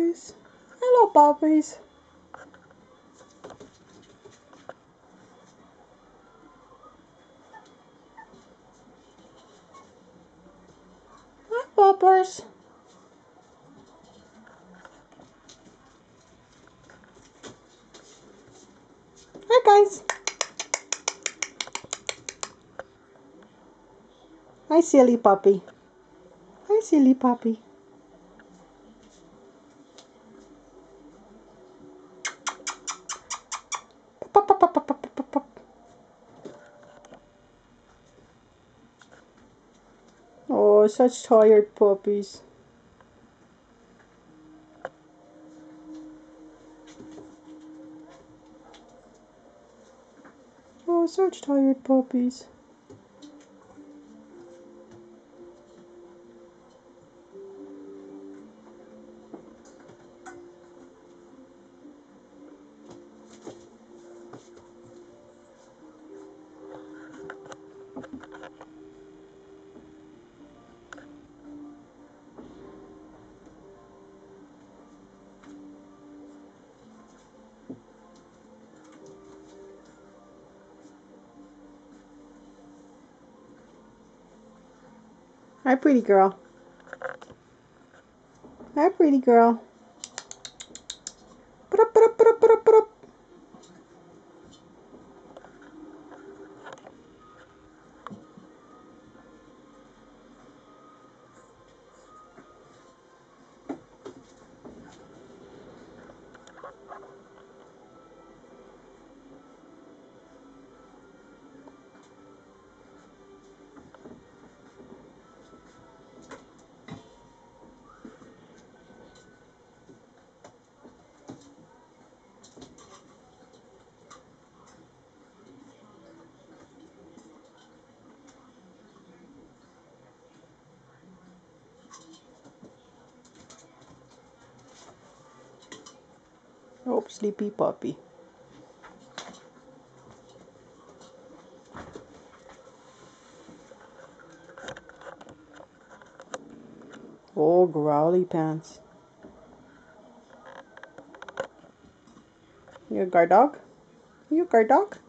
puppies. Hello, puppies. Hi, puppers. Hi, guys. Hi, silly puppy. Hi, silly puppy. Pop, pop, pop, pop, pop, pop, pop. Oh, such tired puppies. Oh, such tired puppies. Hi, pretty girl. Hi, pretty girl. Put up, put up, put up, put up, put up. Oh, sleepy puppy. Oh, growly pants. You a guard dog? You a guard dog?